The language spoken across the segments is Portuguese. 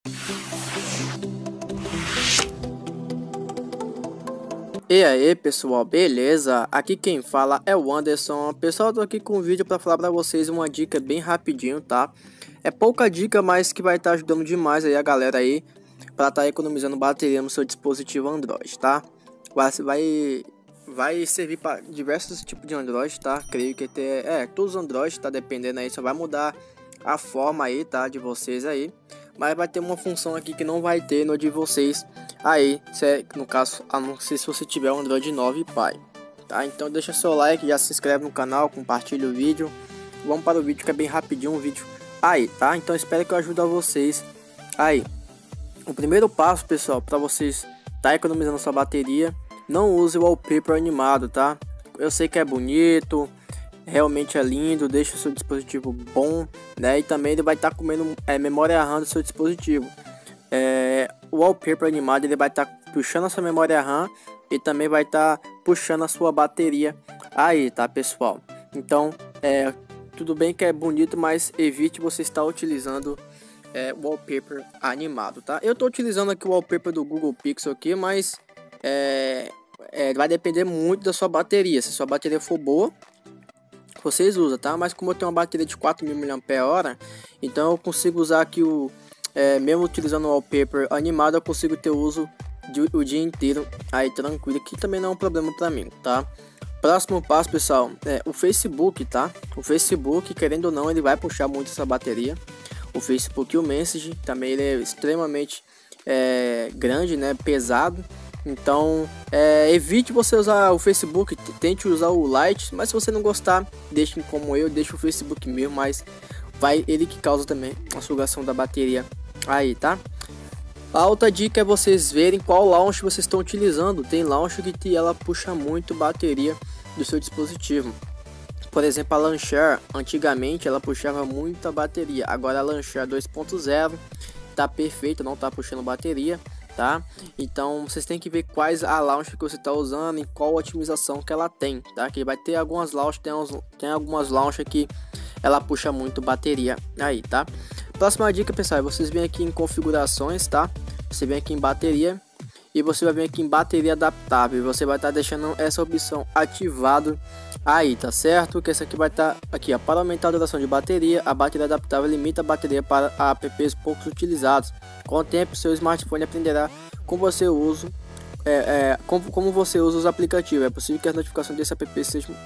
E aí pessoal, beleza? Aqui quem fala é o Anderson. Pessoal, eu tô aqui com um vídeo para falar para vocês uma dica bem rapidinho, tá? É pouca dica, mas que vai estar ajudando demais aí a galera aí para estar economizando bateria no seu dispositivo Android, tá? Vai servir para diversos tipos de Android, tá? Creio que todos os Android, tá? Dependendo aí, só vai mudar a forma aí, tá? De vocês aí. Mas vai ter uma função aqui que não vai ter no de vocês aí, no caso, a não ser se você tiver um Android 9 Pie, tá? Então deixa seu like, já se inscreve no canal, compartilha o vídeo. Vamos para o vídeo que é bem rapidinho, um vídeo aí, tá? Então espero que eu ajude vocês aí. O primeiro passo, pessoal, para vocês tá economizando sua bateria, não use o wallpaper animado, tá? Eu sei que é bonito, realmente é lindo, deixa o seu dispositivo bom, né? E também ele vai estar comendo memória RAM do seu dispositivo. O wallpaper animado ele vai estar puxando a sua memória RAM e também vai estar puxando a sua bateria aí, tá, pessoal? Então tudo bem que é bonito, mas evite você estar utilizando o wallpaper animado, tá? Eu estou utilizando aqui o wallpaper do Google Pixel aqui, mas vai depender muito da sua bateria. Se sua bateria for boa, vocês usam, tá? Mas como eu tenho uma bateria de 4.000 mAh, então eu consigo usar aqui mesmo utilizando o wallpaper animado, eu consigo ter uso o dia inteiro aí tranquilo, que também não é um problema para mim, tá? Próximo passo, pessoal, o Facebook, tá? O Facebook, querendo ou não, ele vai puxar muito essa bateria. O Facebook e o Message também ele é extremamente grande, né? Pesado. Então evite você usar o Facebook, tente usar o Lite, mas se você não gostar, deixe como eu, deixe o Facebook mesmo, mas ele que causa também a sugação da bateria aí, tá? A outra dica é vocês verem qual launch vocês estão utilizando. Tem launch que ela puxa muito bateria do seu dispositivo. Por exemplo, a Launcher, antigamente ela puxava muita bateria, agora a Launcher 2.0 tá perfeita, não tá puxando bateria, tá? Então vocês têm que ver quais a launch que você está usando e qual otimização que ela tem, tá? Que vai ter algumas launch, tem algumas launch que ela puxa muito bateria aí, tá? Próxima dica, pessoal, vocês vêm aqui em configurações, tá? Você vem aqui em bateria e você vai vir aqui em bateria adaptável, e você vai estar deixando essa opção ativado aí, tá certo? Que essa aqui vai estar aqui, ó, para aumentar a duração de bateria, a bateria adaptável limita a bateria para apps poucos utilizados. Com o tempo, seu smartphone aprenderá como você usa os aplicativos. É possível que as notificações desse app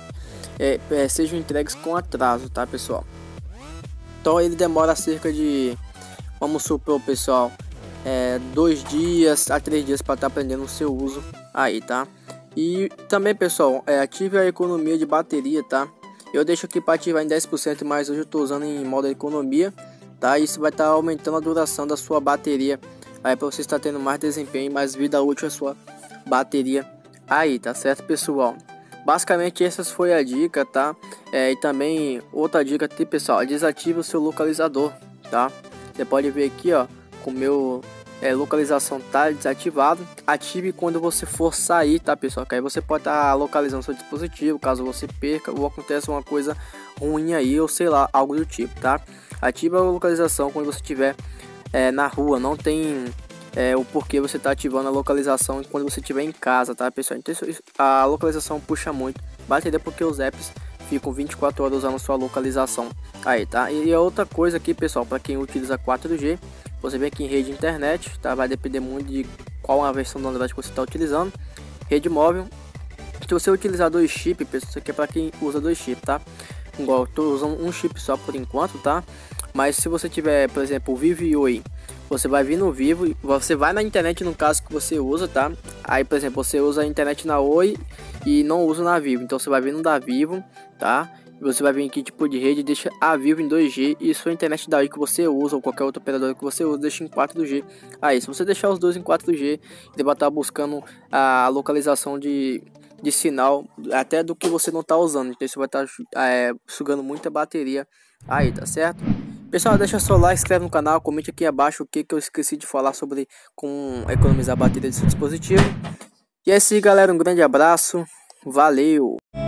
sejam entregues com atraso, tá, pessoal? Então ele demora cerca de, vamos supor, pessoal, 2 dias a 3 dias para estar aprendendo o seu uso aí, tá? E também, pessoal, ative a economia de bateria, tá? Eu deixo aqui para ativar em 10%, mas hoje eu estou usando em modo economia, tá? Isso vai estar aumentando a duração da sua bateria aí, para você estar tendo mais desempenho e mais vida útil a sua bateria aí, tá certo, pessoal? Basicamente essas foi a dica, tá? E também outra dica aqui, pessoal, desative o seu localizador, tá? Você pode ver aqui, ó, com o meu localização tá desativado. Ative quando você for sair, tá, pessoal? Que aí você pode estar localizando seu dispositivo caso você perca ou aconteça uma coisa ruim aí, ou sei lá, algo do tipo, tá? Ative a localização quando você estiver na rua. Não tem o porquê você tá ativando a localização quando você estiver em casa, tá, pessoal? Então a localização puxa muito bateria, porque os apps ficam 24 horas usando sua localização aí, tá? E a outra coisa aqui, pessoal, para quem utiliza 4G, você vem aqui em rede internet, tá? Vai depender muito de qual a versão do Android que você está utilizando. Rede móvel, se você utilizar 2 chips, pessoal, isso aqui é para quem usa 2 chips, tá? Igual eu tô usando um chip só por enquanto, tá? Mas se você tiver, por exemplo, o Vivo e Oi, você vai vir no Vivo, você vai na internet no caso que você usa, tá? Aí, por exemplo, você usa a internet na Oi e não usa na Vivo, então você vai vir no da Vivo, tá? Você vai vir aqui tipo de rede, deixa a Vivo em 2G e sua internet daí que você usa ou qualquer outro operador que você usa, deixa em 4G. Aí, se você deixar os dois em 4G, ele vai estar buscando a localização de sinal até do que você não está usando, então isso vai estar sugando muita bateria aí, tá certo? Pessoal, deixa seu like, inscreve no canal, comente aqui abaixo o que eu esqueci de falar sobre como economizar a bateria do seu dispositivo. E é isso aí, galera, um grande abraço, valeu!